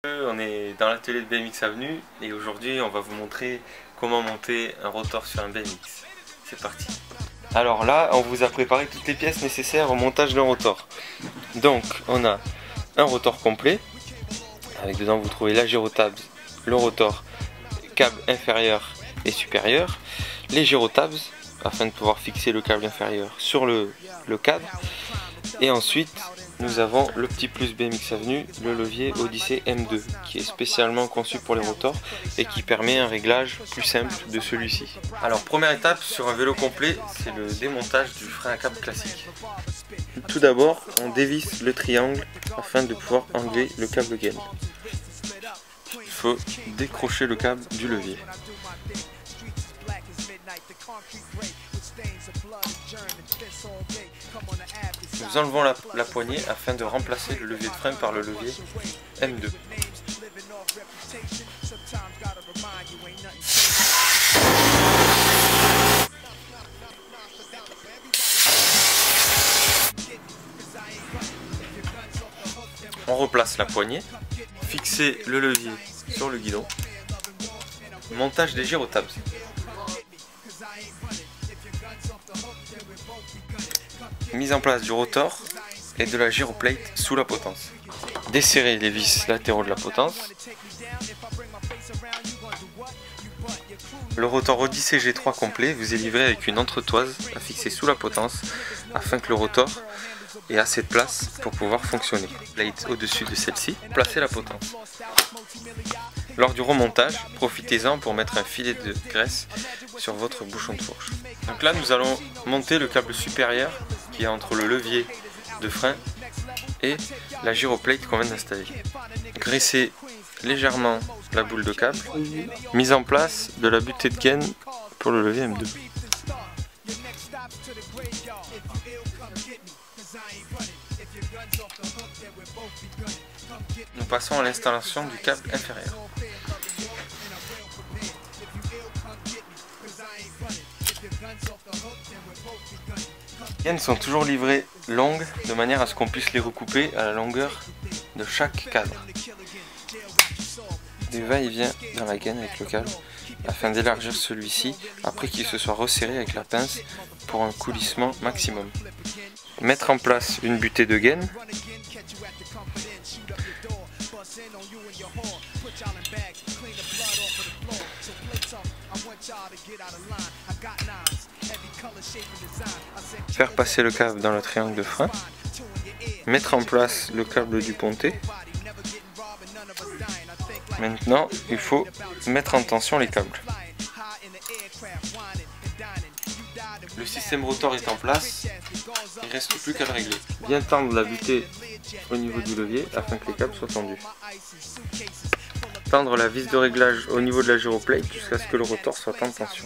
On est dans l'atelier de BMX Avenue et aujourd'hui on va vous montrer comment monter un rotor sur un BMX. C'est parti. Alors là on vous a préparé toutes les pièces nécessaires au montage d'un rotor. Donc on a un rotor complet avec dedans vous trouvez la gyrotabs, le rotor, câble inférieur et supérieur, les gyrotabs afin de pouvoir fixer le câble inférieur sur le cadre, et ensuite nous avons le petit plus BMX Avenue, le levier Odyssey M2 qui est spécialement conçu pour les rotors et qui permet un réglage plus simple de celui-ci. Alors première étape sur un vélo complet, c'est le démontage du frein à câble classique. Tout d'abord on dévisse le triangle afin de pouvoir enlever le câble gaine. Il faut décrocher le câble du levier. Nous enlevons la poignée afin de remplacer le levier de frein par le levier M2. On replace la poignée, fixer le levier sur le guidon, montage des gyrotabs. Mise en place du rotor et de la gyroplate sous la potence. Desserrer les vis latéraux de la potence. Le rotor Odyssey G3 complet vous est livré avec une entretoise à fixer sous la potence afin que le rotor ait assez de place pour pouvoir fonctionner. Plate au-dessus de celle-ci, placez la potence. Lors du remontage, profitez-en pour mettre un filet de graisse sur votre bouchon de fourche. Donc là nous allons monter le câble supérieur qui est entre le levier de frein et la gyroplate qu'on vient d'installer. Graissez légèrement la boule de câble. Mise en place de la butée de gaine pour le levier M2. Nous passons à l'installation du câble inférieur. Les gaines sont toujours livrées longues de manière à ce qu'on puisse les recouper à la longueur de chaque cadre. Des va-et-vient dans la gaine avec le câble afin d'élargir celui-ci après qu'il se soit resserré avec la pince pour un coulissement maximum. Mettre en place une butée de gaine. Faire passer le câble dans le triangle de frein. Mettre en place le câble du pontet. Maintenant, il faut mettre en tension les câbles. Le système rotor est en place, il ne reste plus qu'à le régler. Bien tendre la butée au niveau du levier afin que les câbles soient tendus. Tendre la vis de réglage au niveau de la gyroplate jusqu'à ce que le rotor soit en tension.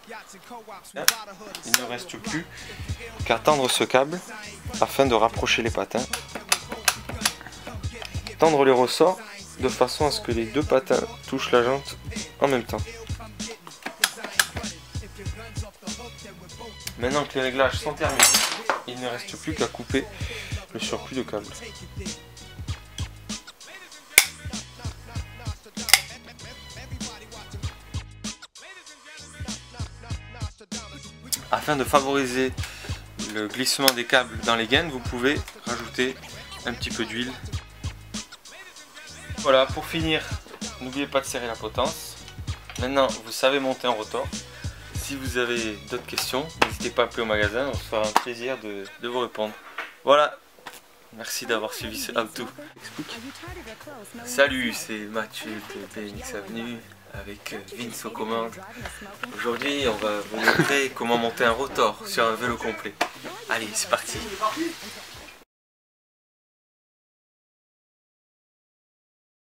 Il ne reste plus qu'à tendre ce câble afin de rapprocher les patins. Tendre les ressorts de façon à ce que les deux patins touchent la jante en même temps. Maintenant que les réglages sont terminés, il ne reste plus qu'à couper le surplus de câble. Afin de favoriser le glissement des câbles dans les gaines, vous pouvez rajouter un petit peu d'huile. Voilà, pour finir, n'oubliez pas de serrer la potence. Maintenant, vous savez monter un rotor. Si vous avez d'autres questions, n'hésitez pas à appeler au magasin, on se fera un plaisir de vous répondre. Voilà, merci d'avoir suivi ce how-to. Salut, c'est Mathieu de BMX Avenue avec Vince aux commandes. Aujourd'hui, on va vous montrer comment monter un rotor sur un vélo complet. Allez, c'est parti.